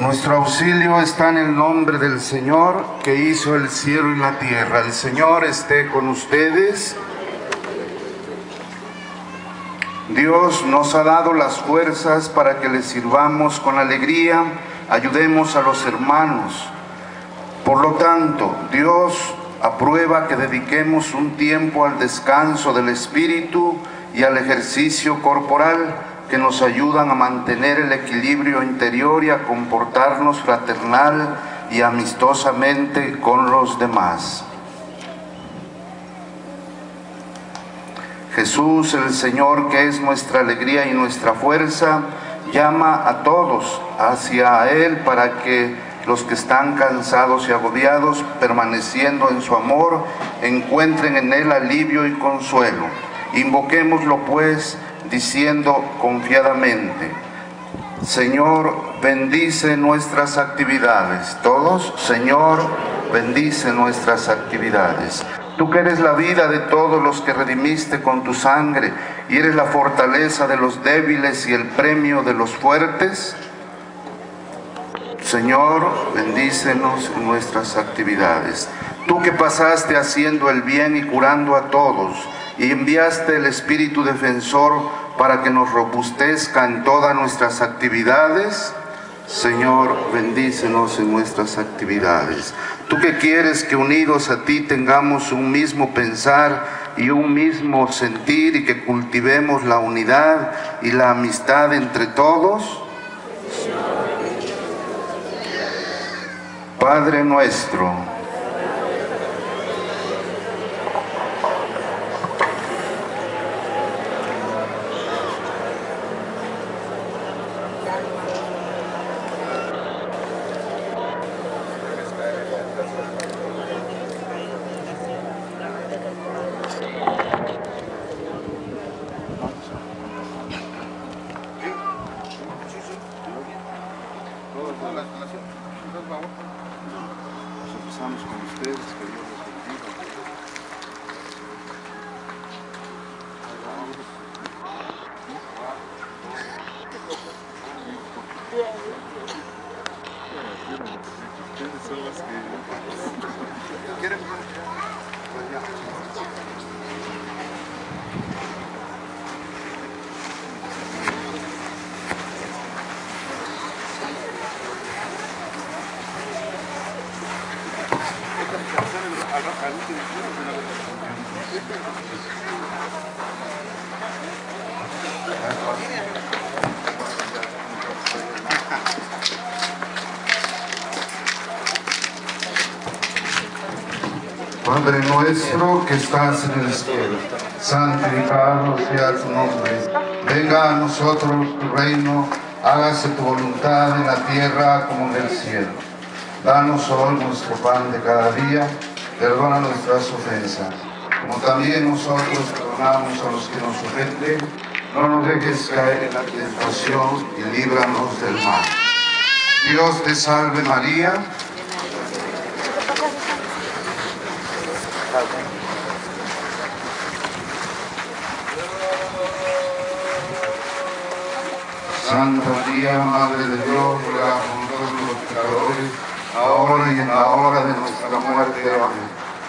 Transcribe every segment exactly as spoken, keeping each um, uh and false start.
Nuestro auxilio está en el nombre del Señor, que hizo el cielo y la tierra. El Señor esté con ustedes. Dios nos ha dado las fuerzas para que le sirvamos con alegría, ayudemos a los hermanos. Por lo tanto, Dios aprueba que dediquemos un tiempo al descanso del espíritu y al ejercicio corporal, que nos ayudan a mantener el equilibrio interior y a comportarnos fraternal y amistosamente con los demás. Jesús, el Señor, que es nuestra alegría y nuestra fuerza, llama a todos hacia Él para que los que están cansados y agobiados, permaneciendo en su amor, encuentren en Él alivio y consuelo. Invoquémoslo pues, diciendo confiadamente: Señor, bendice nuestras actividades. Todos: Señor, bendice nuestras actividades. Tú que eres la vida de todos los que redimiste con tu sangre y eres la fortaleza de los débiles y el premio de los fuertes, Señor, bendícenos en nuestras actividades. Tú que pasaste haciendo el bien y curando a todos, y enviaste el Espíritu Defensor para que nos robustezca en todas nuestras actividades, Señor, bendícenos en nuestras actividades. Tú que quieres que unidos a ti tengamos un mismo pensar y un mismo sentir, y que cultivemos la unidad y la amistad entre todos, Padre nuestro, Padre nuestro que estás en el cielo, santificado sea tu nombre. Venga a nosotros tu reino, hágase tu voluntad en la tierra como en el cielo. Danos hoy nuestro pan de cada día, perdona nuestras ofensas, como también nosotros perdonamos a los que nos ofenden. No nos dejes caer en la tentación y líbranos del mal. Dios te salve María, Santa María, Madre de Dios, ruega por nosotros los pecadores, ahora y en la hora de nuestra muerte. Amén.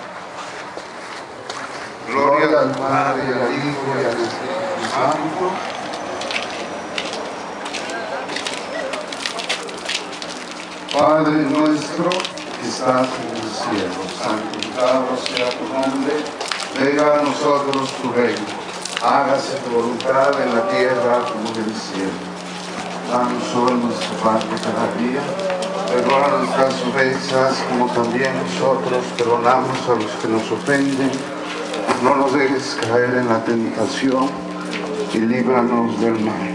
Gloria al Padre, y al Hijo, y al Espíritu Santo. Padre nuestro que estás en el cielo, santificado sea tu nombre. Venga a nosotros tu reino. Hágase tu voluntad en la tierra como en el cielo. Danos hoy nuestro pan de cada día. Perdona nuestras ofensas, como también nosotros perdonamos a los que nos ofenden. No nos dejes caer en la tentación y líbranos del mal.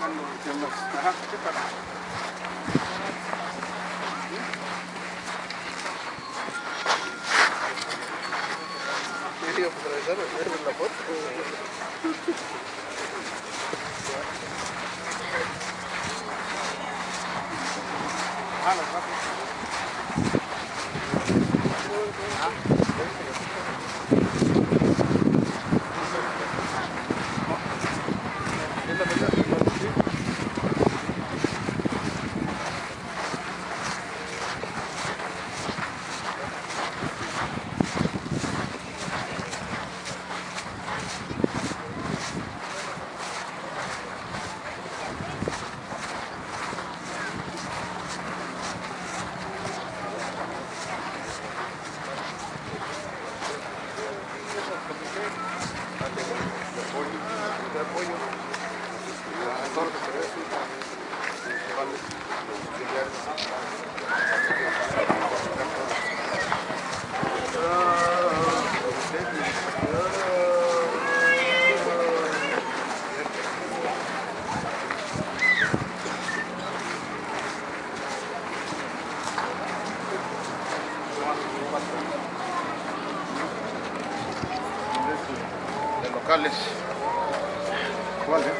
De locales. ¿Cuál, eh?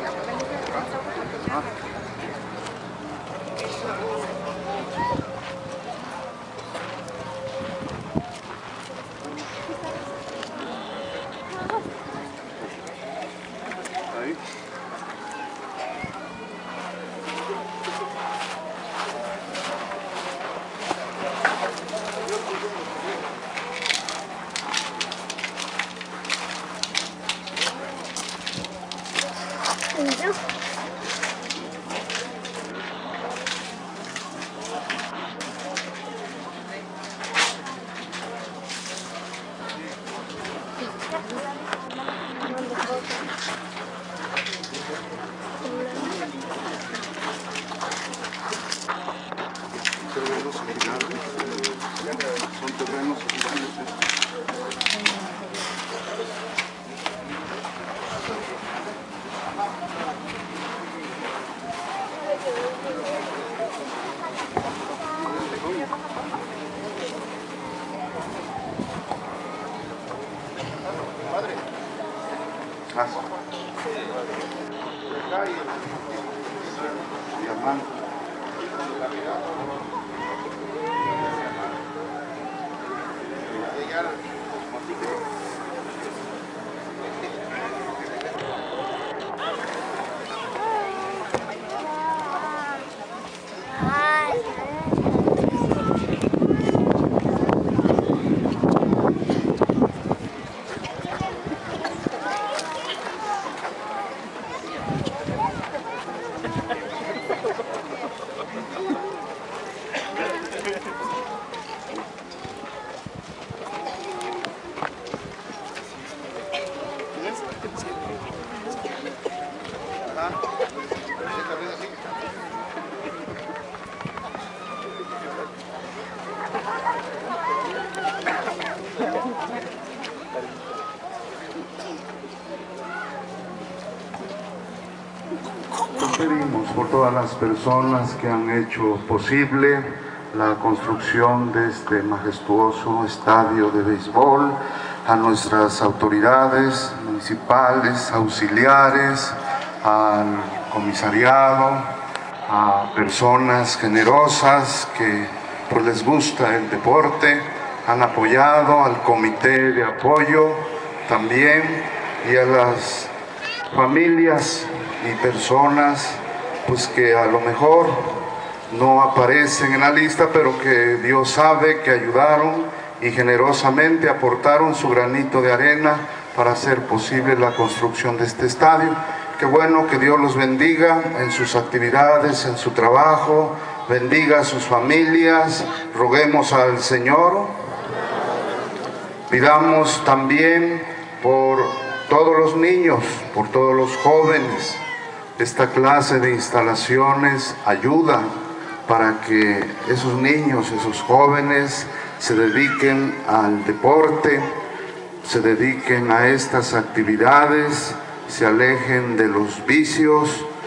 Ah. Ahí. Terrenos girados. Son terrenos girados. Padre. Ah, mi hermano. Pedimos por todas las personas que han hecho posible la construcción de este majestuoso estadio de béisbol, a nuestras autoridades municipales, auxiliares, al comisariado, a personas generosas que pues les gusta el deporte, han apoyado al comité de apoyo también, y a las familias y personas pues que a lo mejor no aparecen en la lista, pero que Dios sabe que ayudaron y generosamente aportaron su granito de arena para hacer posible la construcción de este estadio. Qué bueno, que Dios los bendiga en sus actividades, en su trabajo, bendiga a sus familias. Roguemos al Señor, pidamos también por todos los niños, por todos los jóvenes. Esta clase de instalaciones ayuda para que esos niños, esos jóvenes se dediquen al deporte, se dediquen a estas actividades, se alejen de los vicios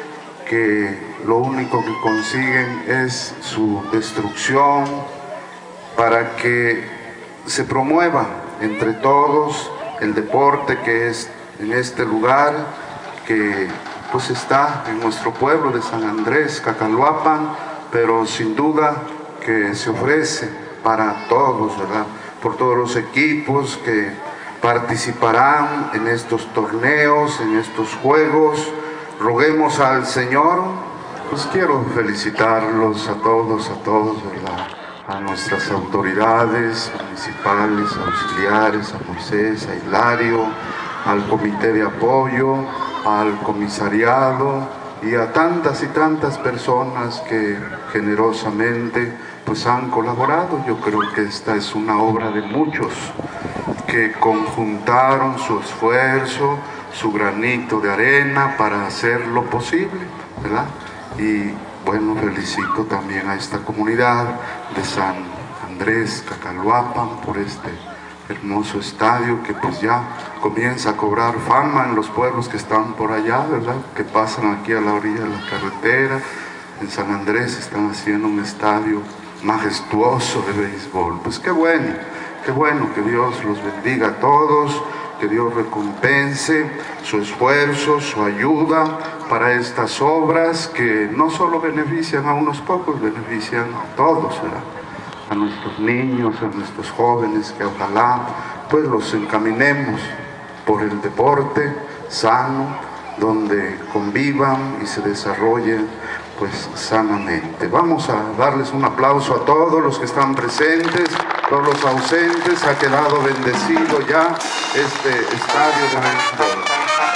que lo único que consiguen es su destrucción, para que se promueva entre todos el deporte que es en este lugar, que pues está en nuestro pueblo de San Andrés, Cacaluapan, pero sin duda que se ofrece para todos, ¿verdad? Por todos los equipos que participarán en estos torneos, en estos juegos. Roguemos al Señor. Pues quiero felicitarlos a todos, a todos, ¿verdad? A nuestras autoridades municipales, auxiliares, a Moisés, a Hilario, al comité de apoyo, al comisariado y a tantas y tantas personas que generosamente pues han colaborado. Yo creo que esta es una obra de muchos que conjuntaron su esfuerzo, su granito de arena para hacer lo posible, ¿verdad? Y bueno, felicito también a esta comunidad de San Andrés, Cacaluapan, por este hermoso estadio que pues ya comienza a cobrar fama en los pueblos que están por allá, ¿verdad? Que pasan aquí a la orilla de la carretera. En San Andrés están haciendo un estadio majestuoso de béisbol. Pues qué bueno, qué bueno, que Dios los bendiga a todos, que Dios recompense su esfuerzo, su ayuda para estas obras que no solo benefician a unos pocos, benefician a todos, ¿verdad? A nuestros niños, a nuestros jóvenes, que ojalá pues los encaminemos por el deporte sano, donde convivan y se desarrollen pues sanamente. Vamos a darles un aplauso a todos los que están presentes, todos los ausentes. Ha quedado bendecido ya este estadio de béisbol.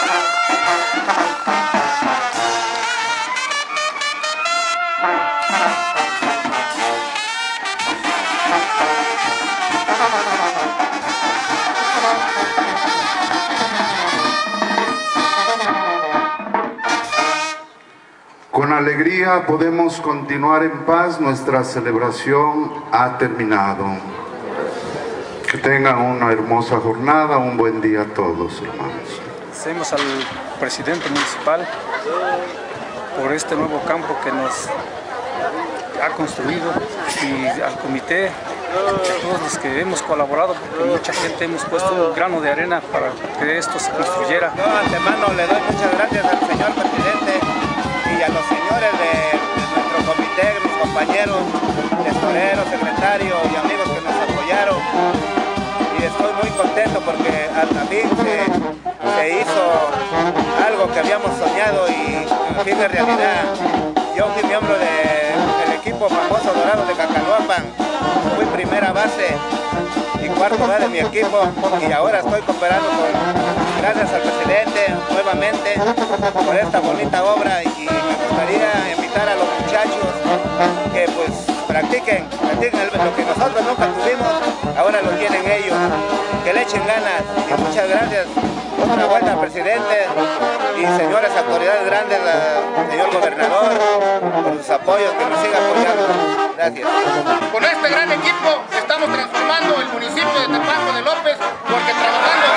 Con alegría podemos continuar en paz. Nuestra celebración ha terminado. Que tengan una hermosa jornada, un buen día a todos, hermanos. Agradecemos al presidente municipal por este nuevo campo que nos ha construido, y al comité, a todos los que hemos colaborado, porque mucha gente hemos puesto un grano de arena para que esto se construyera. Yo de antemano le doy muchas gracias al señor presidente y a los señores de, de nuestro comité, mis compañeros, tesoreros, secretarios y amigos que nos apoyaron. Y estoy muy contento porque también se, se hizo algo que habíamos soñado y en fin de realidad. Yo fui miembro de, del equipo famoso Dorado de Cacaluapan, fui primera base y cuarto base de mi equipo, y ahora estoy cooperando con, gracias al presidente nuevamente por esta bonita obra, y me gustaría invitar a los muchachos que pues practiquen, practiquen lo que nosotros nunca tuvimos, ahora lo tienen ellos, que le echen ganas. Y muchas gracias otra vuelta al presidente y señores autoridades grandes, la, señor gobernador, por sus apoyos, que nos siga apoyando. Gracias. Con este gran equipo estamos transformando el municipio de Tepango de López, porque trabajando